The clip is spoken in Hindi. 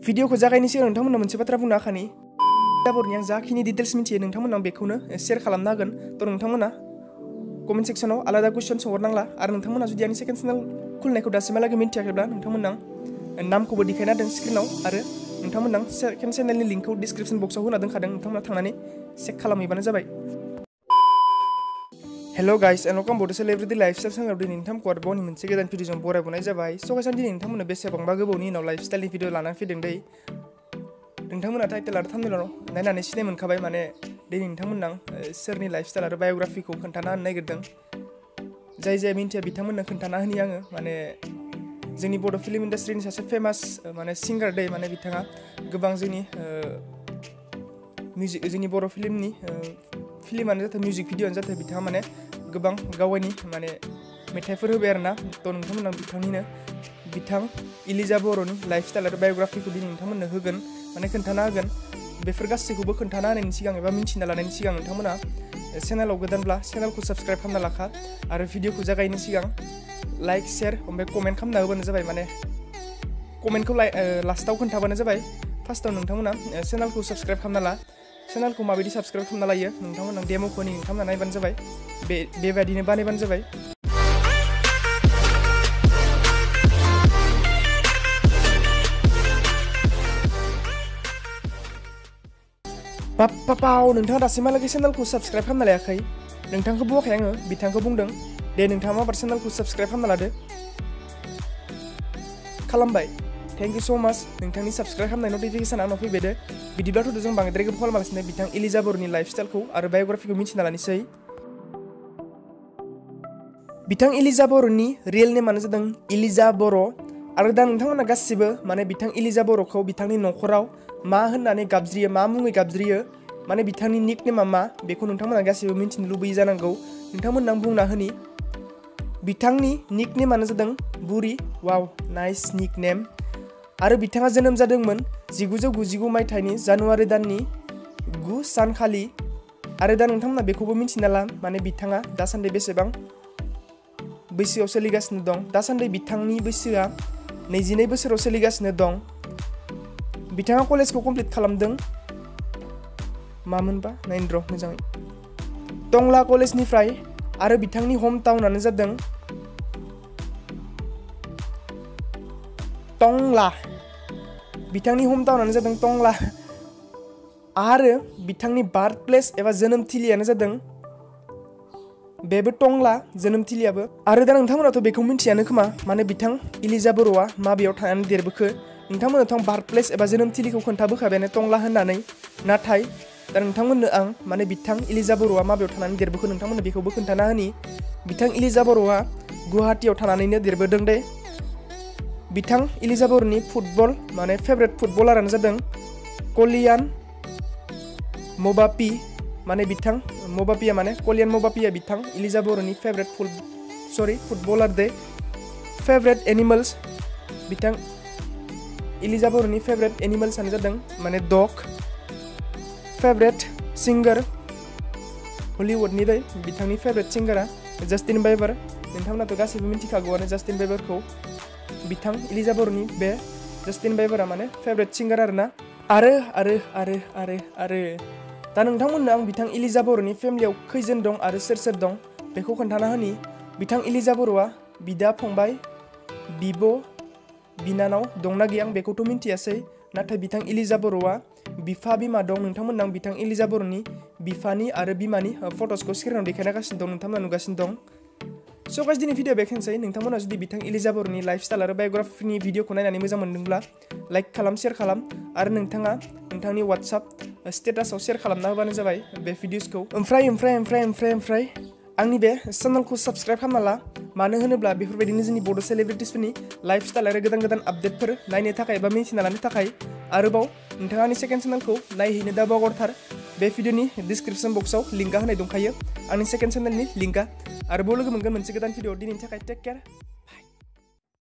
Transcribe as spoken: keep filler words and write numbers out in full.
भिडिअखौ जागायनि सिगां नोंथांमोननो मोनसे बाथ्रा बुंनो आखानि बर'नि आं जाखिनि डिटेल्स मिथियो नोंथांमोननाव बेखौनो शेयार खालामनो हागोन थ' नोंथांमोना कमेन्ट सेक्सनाव आलादा कुइसन सोंहरनांला आरो नोंथांमोना जुदि आंनि सेकेन्ड चेनेल खुलिनायखौ दासिमहालागै मिन्थियाखैब्ला नोंथांमोननां नामखौबो देखायना होदों स्क्रिनाव आरो नोंथांमोननां सेकेन्ड चेनेलनि लिंकखौ डिसक्रिप्शन बक्सआव होना दोनखादों नोंथांमोना थांनानै चेक खालामहैबानो जाबाय। Hello guys and welcome Bodo celebrity lifestyle चेनेलाव दिनै नोंथांमोनखौ आरोबाव मोनसे गोदान भिडिअजों बरायबावनाय जाबाय। स' गाइस आं दिनै नोंथांमोननो बेसेबांबा गोबावनि उनाव लाइफस्टाइलनि भिडिअ लानानै फैदों दै नोंथांमोना टाइटेल आरो थाम्बनेलाव नायनानै सिनाय मोनखाबाय माने दिनै नोंथांमोननां सोरनि लाइफस्टाइल आरो बायोग्राफिखौ खोन्थाना होनो नागिरदों जाय जाय मिन्थिया बिथांमोननो खोन्थाना होनि आङो माने जोंनि बड' फिल्म इन्डास्ट्रिनि सासे फेमास माने सिंगार दै माने बिथाङा गोबां जोंनि मिउजिक जोंनि बर' फिल्मनि फिल्मानो जाथों मिउजिक भिडिअ'आनो जाथों बिथाङा माने गोबां गावनि माने मेथाइफोर होबाय आरोना थ' नोंथांमोना बिथांनिनो बिथां इलिजा बर'नि लाइफस्टाइल आरो बायोग्राफिखौ दिनै नोंथांमोननो होगोन माने खोन्थाना होगोन बेफोर गासैखौबो खोन्थाना होनायनि सिगां एबा मिन्थिना लानायनि सिगां नोंथांमोना चेनेलाव गोदानब्ला चेनेलखौ साबस्क्राइब खालामना लाखा आरो भिडिअखौ जागायनो सिगां लाइक शेयार ओमफ्राय कमेन्ट खालामना होबानो जाबाय माने कमेन्टखौ लास्टाव खोन्थाबानो जाबाय फार्स्टआव नोंथांमोना चेनेलखौ साबस्क्राइब खालामना ला चेनेलखौ माबायदि साबस्क्राइब खालामना लायो नोंथांमोना डेम'खौ नोंथांमोना नायबानो जाबाय बे बेबायदिनो बानायबानो जाबाय। पापाव नोंथाङा दासिमहालागै चेनेलखौ साबस्क्राइब खालामना लायाखै नोंथांखौ बुङाखै आङो बिथांखौ बुंदों दे नोंथाङा माबार चेनेलखौ साबस्क्राइब खालामना लादो खालामबाय थेंक इउ स' माच नोंथांनि साबस्क्राइब खालामनाय नटिफिकेसन आंनाव फैबाय दे बिदिब्लाथ' जों बांद्राय गोबाव खालामालासिनो बिथां इलिजा बर'नि लाइफस्टाइलखौ आरो बायोग्राफिखौ मिथिना लानोसै। बिथां इलिजा बर'नि रियेल नेमानो जादों इलिजा बर' आरो दा नोंथांमोना गासिबो माने बिथां इलिजा बर'खौ बिथांनि न'खराव मा होननानै गाबज्रियो मा मुङै गाबज्रियो माने बिथांनि निक नेमा मा बेखौ नोंथांमोना गासिबो मिन्थिनो लुबैयो जानांगौ नोंथांमोननो आं बुंना होनि बिथांनि निक नेमानो जादों बुरि वाव नाइस निक नेम आरो बिथाङा जोनोम जादोंमोन जिगुजौ गुजिगु मायथाइनि जानुवारि दाननि गु सानखालि आरो दा नोंथांमोना बेखौबो मिन्थिना ला माने बिथाङा दासान्दि बेसेबां बैसोआव सोलिगासिनो दं दासान्दि बिथांनि बैसोआ नैजिनै बोसोराव सोलिगासिनो दं बिथाङा कलेजखौ कमप्लिट खालामदों मामोनबा नाइन र' मोजाङै टंला कलेजनिफ्राय आरो बिथांनि हम टाउनानो जादों टंला बिथांनि हम टाउनानो जादों टंला आरो बिथांनि बार्थ प्लेस एबा जोनोमथिलियानो जादों बेबो टंला जोनोमथिलियाबो आरो दा नोंथांमोनाथ' बेखौ मिन्थियानो खोमा माने बिथां इलिजा बर'आ माबेयाव थानानै देरबोखो नोंथांमोनाथ' आं बार्थ प्लेस एबा जोनोमथिलिखौ खोन्थाबोखाबायानो टंला होननानै नाथाय दा नोंथांमोननो आं माने बिथां इलिजा बर'आ माबेयाव थानानै देरबोखो नोंथांमोननो बेखौबो खोन्थाना होनि बिथां इलिजा बर'आ गुवाहाटीयाव थानानैनो देरबोदों दे बिथां इलिजा बर'नि फुटबल माने फेभरेट फुटबलारानो जादों कलियान मबापि माने बिथां मबापिया माने कलियान मबापिया बिथां इलिजा बर'नि फेभरेट फुट सरि फुटबलार दे फेभरेट एनिमेल्स बिथां इलिजा बर'नि फेभरेट एनिमेल्सआनो जादों माने डग फेभरेट सिंगार हलिउडनि दै बिथांनि फेभरेट सिंगारा जास्टिन बाइबार नोंथांमोनाथ' गासैबो मिन्थिखागौआनो जास्टिन बाइबारखौ बिथां इलिजा बर'नि बे जास्टिन बाइबारा माने फेभरेट सिंगार आरोना आरो आरो आरो आरो आरो दा नोंथांमोननो आं बिथां इलिजा बर'नि फेमिलियाव खैजोन दं आरो सोर सोर दं बेखौ खोन्थाना होनि बिथां इलिजा बर'आ बिदा फंबाय बिब' बिनानाव दंना गैया आं बेखौथ' मिन्थियासै नाथाय बिथां इलिजा बर'आ बिफा बिमा दं नोंथांमोननो आं बिथां इलिजा बर'नि बिफानि आरो बिमानि फट'सखौ स्क्रिनाव देखायगासिनो दं नोंथांमोना नुगासिनो दं। स' गाइस दिनै भिडिअ बेखेनोसै नोंथांमोना जुदि बिथां इलिजा बर'नि लाइफस्टाइल आरो बायोग्राफिनि भिडिअखौ नायनानै मोजां मोनदोंब्ला लाइक खालाम शेयार खालाम आरो नोंथाङा नोंथांनि वाट्सएप स्टेटासाव शेयार खालामना होबानो जाबाय बे भिडिअसखौ ओमफ्राय ओमफ्राय ओमफ्राय ओमफ्राय ओमफ्राय आंनि बे चेनेलखौ साबस्क्राइब खालामना ला मानो होनोब्ला बेफोरबायदिनो जोंनि बड' सेलिब्रिटिसफोरनि लाइफस्टाइल आरो गोदान गोदान आपडेटफोर नायनो थाखाय एबा मिन्थिना लानो थाखाय आरोबाव नोंथाङा आंनि सेकेन्ड चेनेलखौ नायहैनो दा बावगारथार बे भिडिअनि डिसक्रिप्शन बक्सआव लिंकआ होनाय दंखायो आंनि सेकेन्ड चेनेलनि लिंकआ आरोबाव लोगो मोनगोन मोनसे गोदान भिडिअ दिनैनि थाखाय टेक केयार।